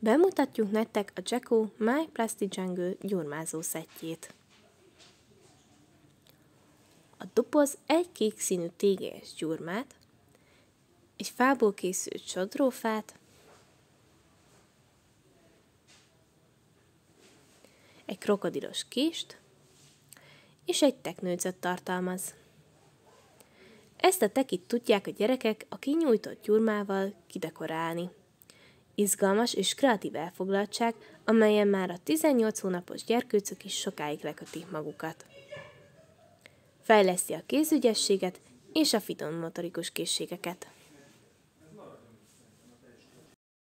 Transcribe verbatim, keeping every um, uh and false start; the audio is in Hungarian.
Bemutatjuk nektek a Jacko My Plastic Jungle gyurmázó szettjét. A doboz egy kék színű tégelyes gyurmát, egy fából készült sodrófát, egy krokodilos kést és egy teknőcöt tartalmaz. Ezt a tekit tudják a gyerekek a kinyújtott gyurmával kidekorálni. Izgalmas és kreatív elfoglaltság, amelyen már a tizennyolc hónapos gyerkőcök is sokáig lekötik magukat. Fejleszti a kézügyességet és a finom motorikus készségeket.